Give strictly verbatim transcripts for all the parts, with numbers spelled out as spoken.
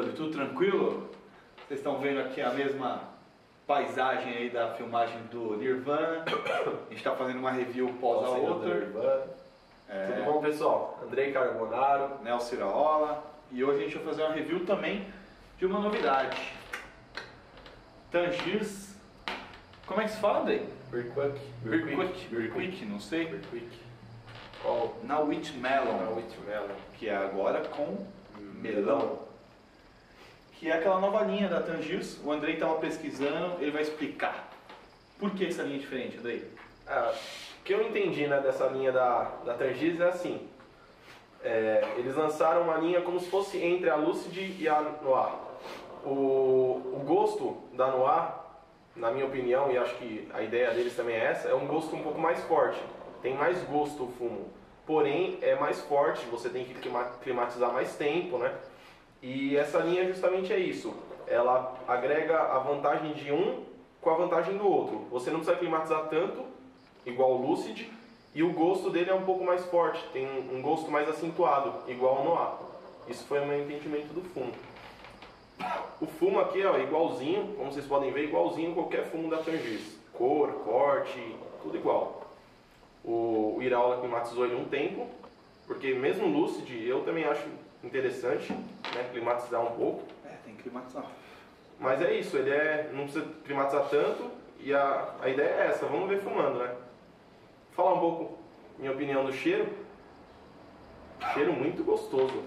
Alexandre, tudo tranquilo? Vocês estão vendo aqui a mesma paisagem aí da filmagem do Nirvana. A gente está fazendo uma review pós a outra. É. Tudo bom, pessoal? Andrei Carbonaro, Nelson Iraola. E hoje a gente vai fazer uma review também de uma novidade. Tangiers. Como é que se fala daí? Birquick. Birquick. Birquick, não sei. Birquick. Qual? Na Witch Melon. Na Witch Melon. Que é agora com melão. Que é aquela nova linha da Tangiers. O Andrei estava pesquisando, ele vai explicar. Por que essa linha é diferente, Andrei? Ah, o que eu entendi, né, dessa linha da, da Tangiers é assim. É, eles lançaram uma linha como se fosse entre a Lucid e a Noir. O, o gosto da Noir, na minha opinião, e acho que a ideia deles também é essa, é um gosto um pouco mais forte. Tem mais gosto o fumo, porém é mais forte, você tem que climatizar mais tempo, né? E essa linha justamente é isso. Ela agrega a vantagem de um com a vantagem do outro. Você não precisa climatizar tanto, igual o Lucid, e o gosto dele é um pouco mais forte, tem um gosto mais acentuado, igual ao Noir. Isso foi o meu entendimento do fumo. O fumo aqui é igualzinho, como vocês podem ver, igualzinho a qualquer fumo da Tangiers. Cor, corte, tudo igual. O, o Iraola climatizou ele um tempo, porque mesmo o Lucid eu também acho interessante, né, climatizar um pouco. É, tem que climatizar. Mas é isso, ele é, não precisa climatizar tanto e a, a ideia é essa, vamos ver fumando, né? Falar um pouco, minha opinião do cheiro. Cheiro muito gostoso.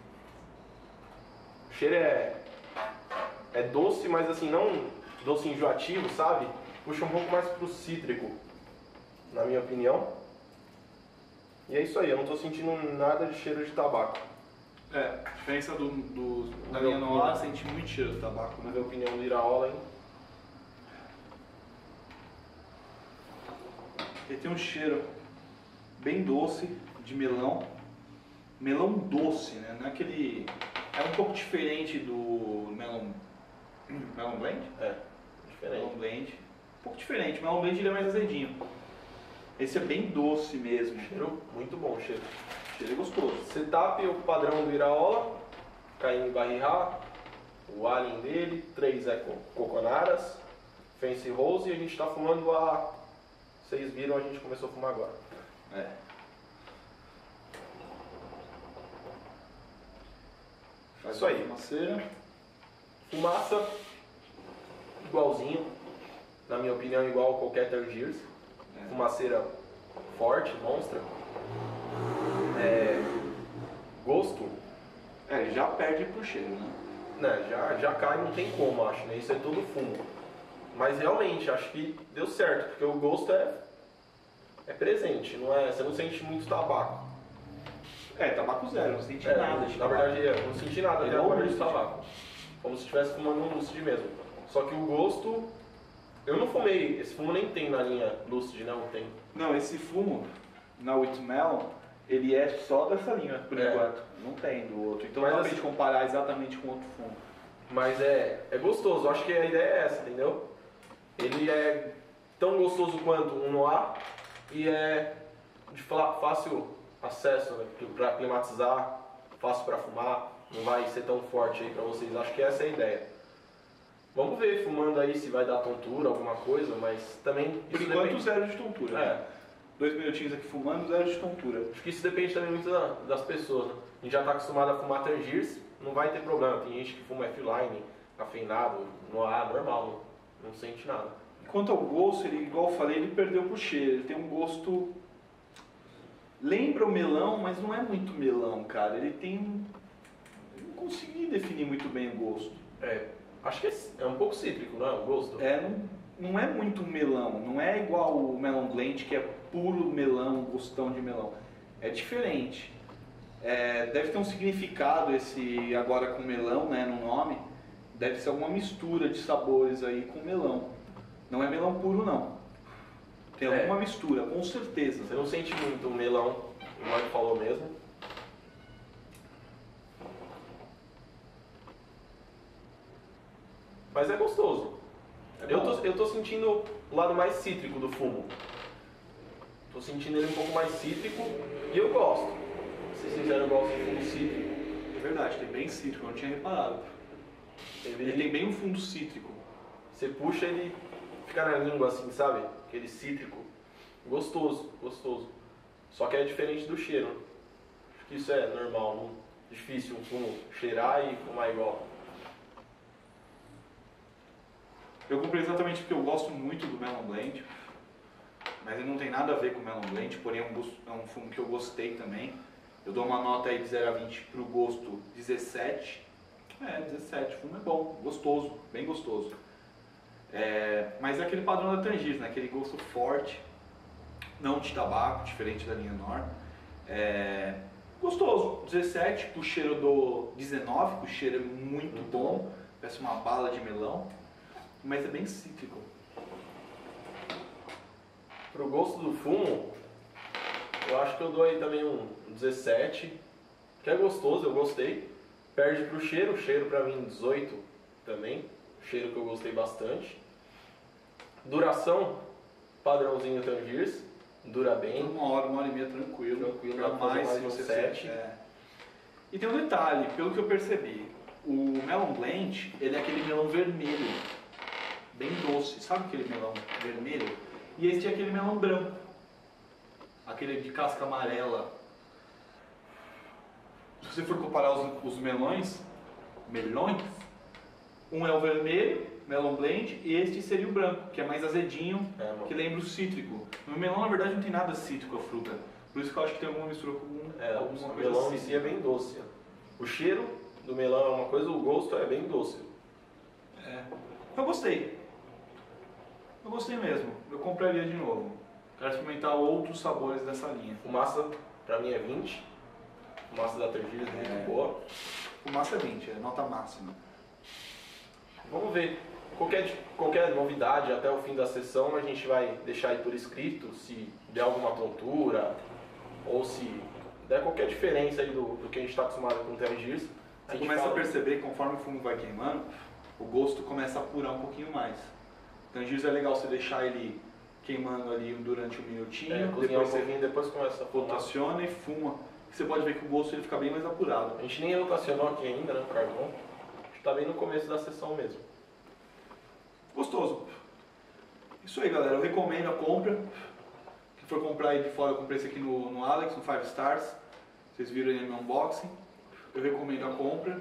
O cheiro é, é doce, mas assim, não doce enjoativo, sabe? Puxa um pouco mais pro cítrico, na minha opinião. E é isso aí, eu não estou sentindo nada de cheiro de tabaco. É, a diferença do, do, da linha Noir, sente muito cheiro de tabaco, né? Na minha opinião do Iraola, hein? Ele tem um cheiro bem doce, de melão. Melão doce, né? Não é aquele... É um pouco diferente do Melon... Melon Blend? É, diferente. Melon Blend. Um pouco diferente, o Melon Blend ele é mais azedinho. Esse é bem doce mesmo. Cheiro muito bom, cheiro. Cheiro é gostoso. Setup, o padrão do Iraola, Caim Barriha, o Alien dele, três é Coconaras, Fancy Rose, e a gente está fumando a... Vocês viram, a gente começou a fumar agora. É. Faz isso aí. Fumaceira. Fumaça, igualzinho, na minha opinião, igual a qualquer Tangiers. É. Fumaceira forte, monstra. É, gosto. É, ele já perde pro cheiro, né? Né, já, já cai, não tem como, acho, né? Isso é todo fumo. Mas realmente, acho que deu certo, porque o gosto é, é presente, não é, você não sente muito tabaco. É, tabaco zero, não senti é, nada de Na tabaco. verdade, eu não senti nada até agora de tabaco. Como se estivesse fumando um Lucid mesmo. Só que o gosto, eu não fumei, esse fumo nem tem na linha Lucid, não tem. Não, esse fumo, na Witch Melon, ele é só dessa linha, por é. enquanto. Não tem do outro. Então Mas não dá assim, pra gente comparar exatamente com outro fumo. Mas é, é gostoso, acho que a ideia é essa, entendeu? Ele é tão gostoso quanto um Noir e é de fácil acesso, né, para climatizar, fácil para fumar, não vai ser tão forte aí para vocês. Acho que essa é a ideia. Vamos ver fumando aí se vai dar tontura, alguma coisa, mas também... Por enquanto zero de tontura. É. Dois minutinhos aqui fumando, zero de tontura. Acho que isso depende também muito da, das pessoas, né? A gente já está acostumado a fumar Tangiers, não vai ter problema. Tem gente que fuma F-Line, cafeinado, Noir, normal, não, não sente nada. Quanto ao gosto, ele, igual eu falei, ele perdeu pro cheiro. Ele tem um gosto... Lembra o melão, mas não é muito melão, cara. Ele tem... Eu não consegui definir muito bem o gosto. É, acho que é, é um pouco cítrico, não é? O gosto? É, não, não é muito melão. Não é igual o Melon Blend, que é puro melão, gostão de melão. É diferente. É, deve ter um significado esse agora com melão, né, no nome. Deve ser alguma mistura de sabores aí com melão. Não é melão puro, não. Tem é. alguma mistura, com certeza. Você não sente muito o melão, o Marco falou mesmo. Mas é gostoso. É eu, tô, eu tô sentindo o lado mais cítrico do fumo. Tô sentindo ele um pouco mais cítrico e eu gosto. Se vocês sincero, eu gosto de fumo cítrico. É verdade, que é bem cítrico, eu não tinha reparado. Ele, Ele tem bem um fundo cítrico. Você puxa, ele fica na língua assim, sabe? Aquele cítrico. Gostoso, gostoso. Só que é diferente do cheiro. Acho que isso é normal, não? Difícil um fumo cheirar e fumar igual. Eu comprei exatamente porque eu gosto muito do Melon Blend, mas ele não tem nada a ver com o Melon Blend, porém é um, gosto, é um fumo que eu gostei também. Eu dou uma nota aí de zero a vinte pro gosto dezessete. É, dezessete, o fumo é bom, gostoso, bem gostoso. É, mas é aquele padrão da Tangiers, né? Aquele gosto forte, não de tabaco, diferente da linha Nor. É, gostoso, dezessete, pro cheiro do dezenove, o cheiro é muito bom, parece uma bala de melão, mas é bem cítrico. Pro gosto do fumo, eu acho que eu dou aí também um dezessete, que é gostoso, eu gostei. Perde pro cheiro, o cheiro pra mim dezoito também, cheiro que eu gostei bastante. Duração, padrãozinho Tangiers, dura bem. Uma hora, uma hora e meia tranquilo, Tranquilo, pra dá pra fazer mais se mais você um sete. é. E tem um detalhe, pelo que eu percebi, o Melon Blend, ele é aquele melão vermelho, bem doce, sabe aquele melão vermelho? E esse é aquele melão branco, aquele de casca amarela. Se você for comparar os, os melões, melões, um é o vermelho, Melon Blend, e este seria o branco, que é mais azedinho, É, mano. que lembra o cítrico. No melão, na verdade, não tem nada cítrico a fruta, por isso que eu acho que tem alguma mistura com É, alguma o coisa melão em cítrica. si é bem doce. O cheiro do melão é uma coisa, o gosto é bem doce. É. Eu gostei. Eu gostei mesmo. Eu compraria de novo. Quero experimentar outros sabores dessa linha. Fumaça, pra mim é vinte. Fumaça da Tangiers é muito É. boa. Fumaça é vinte, é nota máxima. Vamos ver. Qualquer, qualquer novidade até o fim da sessão a gente vai deixar aí por escrito, se der alguma tontura ou se der qualquer diferença aí do, do que a gente está acostumado com o Tangiers. Você começa a perceber que conforme o fumo vai queimando, o gosto começa a apurar um pouquinho mais. Tangiers é legal você deixar ele queimando ali durante um minutinho, É, cozinhar depois um você pouquinho, depois começa a fumar. rotaciona e fuma. Você pode ver que o gosto ele fica bem mais apurado. A gente nem rotacionou aqui ainda, né, carvão? A gente tá bem no começo da sessão mesmo. Gostoso. Isso aí, galera. Eu recomendo a compra. Quem for comprar aí de fora, eu comprei esse aqui no, no Alex, no five Stars. Vocês viram aí no meu unboxing. Eu recomendo a compra.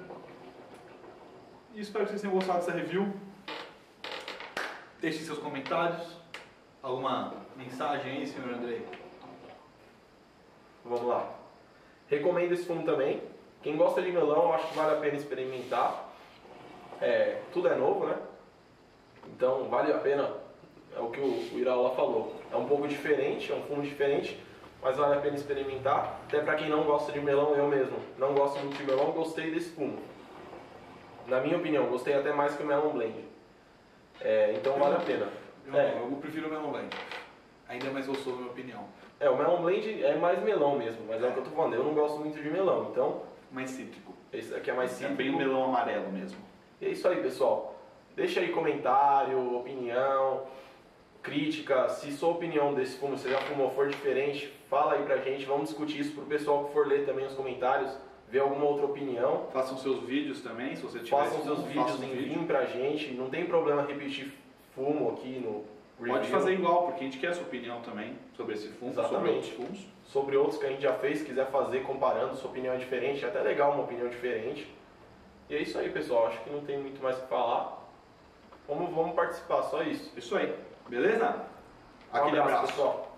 E espero que vocês tenham gostado dessa review. Deixem seus comentários. Alguma mensagem aí, senhor Andrei? Vamos lá. Recomendo esse fumo também. Quem gosta de melão, acho que vale a pena experimentar. É, tudo é novo, né? Então vale a pena, é o que o, o Iraola falou. É um pouco diferente, é um fumo diferente, mas vale a pena experimentar. Até para quem não gosta de melão, eu mesmo não gosto muito de melão, gostei desse fumo. Na minha opinião, gostei até mais que o Melon Blend. É, então vale a pena. Eu, É. eu prefiro o Melon Blend. Ainda é mais gostoso, na minha opinião. É, o Melon Blend é mais melão mesmo, mas é, o que eu tô falando, eu não gosto muito de melão, então Mais cítrico. esse aqui é mais É cítrico. bem o melão amarelo mesmo. E é isso aí, pessoal. Deixa aí comentário, opinião, crítica. Se sua opinião desse fumo, você já fumou, for diferente, fala aí pra gente. Vamos discutir isso pro pessoal que for ler também os comentários, ver alguma outra opinião. Façam seus vídeos também, se você tiver. Façam seus fumo, vídeos, faça um vídeo. enviem pra gente. Não tem problema repetir fumo aqui no review. Pode fazer igual, porque a gente quer a sua opinião também sobre esse fumo, sobre Exatamente. outros fumos. Sobre outros que a gente já fez, se quiser fazer comparando, sua opinião é diferente. É até legal uma opinião diferente. E é isso aí, pessoal. Acho que não tem muito mais o que falar. Vamos, vamos participar, só isso. Isso aí, beleza? Um Aquele abraço, abraço. pessoal.